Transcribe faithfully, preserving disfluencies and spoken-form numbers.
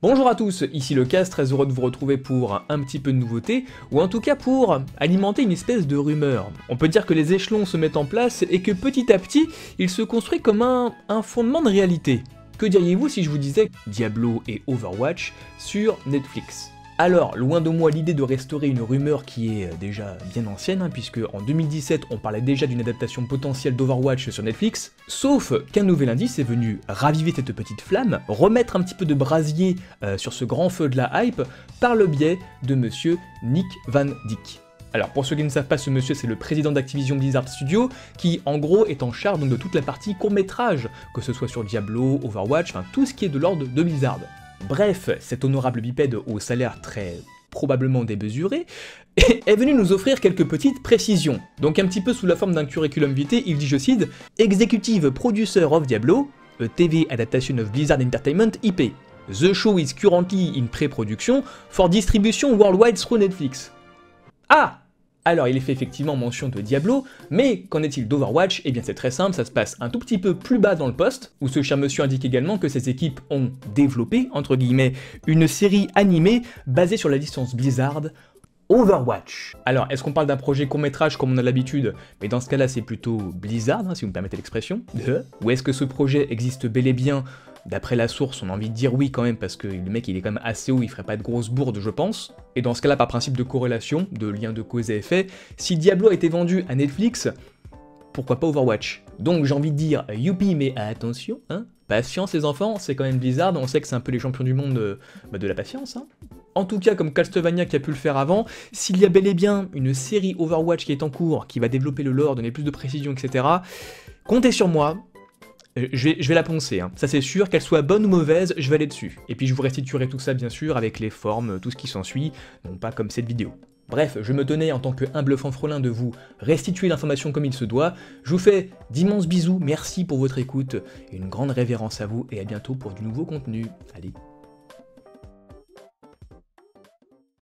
Bonjour à tous, ici le Cast, très heureux de vous retrouver pour un petit peu de nouveauté, ou en tout cas pour alimenter une espèce de rumeur. On peut dire que les échelons se mettent en place et que petit à petit, il se construit comme un, un fondement de réalité. Que diriez-vous si je vous disais Diablo et Overwatch sur Netflix ? Alors, loin de moi l'idée de restaurer une rumeur qui est déjà bien ancienne, hein, puisque en deux mille dix-sept on parlait déjà d'une adaptation potentielle d'Overwatch sur Netflix, sauf qu'un nouvel indice est venu raviver cette petite flamme, remettre un petit peu de brasier euh, sur ce grand feu de la hype, par le biais de monsieur Nick Van Dyke. Alors pour ceux qui ne savent pas, ce monsieur c'est le président d'Activision Blizzard Studios, qui en gros est en charge donc, de toute la partie court-métrage, que ce soit sur Diablo, Overwatch, enfin tout ce qui est de l'ordre de Blizzard. Bref, cet honorable bipède au salaire très probablement démesuré est venu nous offrir quelques petites précisions. Donc un petit peu sous la forme d'un curriculum vitae, il dit, je cite, « Executive Producer of Diablo, a T V adaptation of Blizzard Entertainment I P. The show is currently in pre-production for distribution worldwide through Netflix. » Ah! Alors il est fait effectivement mention de Diablo, mais qu'en est-il d'Overwatch? Eh bien c'est très simple, ça se passe un tout petit peu plus bas dans le poste, où ce cher monsieur indique également que ses équipes ont développé, entre guillemets, une série animée basée sur la licence Blizzard, Overwatch. Alors, est-ce qu'on parle d'un projet court-métrage comme on a l'habitude? Mais dans ce cas-là, c'est plutôt Blizzard, hein, si vous me permettez l'expression. Ou est-ce que ce projet existe bel et bien? D'après la source, on a envie de dire oui quand même, parce que le mec il est quand même assez haut, il ferait pas de grosses bourdes je pense. Et dans ce cas-là, par principe de corrélation, de lien de cause à effet, si Diablo a été vendu à Netflix, pourquoi pas Overwatch? Donc j'ai envie de dire, youpi, mais attention, hein, patience les enfants, c'est quand même Blizzard, on sait que c'est un peu les champions du monde de, bah, de la patience, hein. En tout cas, comme Castlevania qui a pu le faire avant, s'il y a bel et bien une série Overwatch qui est en cours, qui va développer le lore, donner plus de précision, et cetera, comptez sur moi. Je vais, je vais la poncer, hein. Ça c'est sûr, qu'elle soit bonne ou mauvaise, je vais aller dessus. Et puis je vous restituerai tout ça bien sûr avec les formes, tout ce qui s'ensuit, non pas comme cette vidéo. Bref, je me tenais en tant que humble fanfrelin de vous restituer l'information comme il se doit. Je vous fais d'immenses bisous, merci pour votre écoute, et une grande révérence à vous, et à bientôt pour du nouveau contenu. Allez.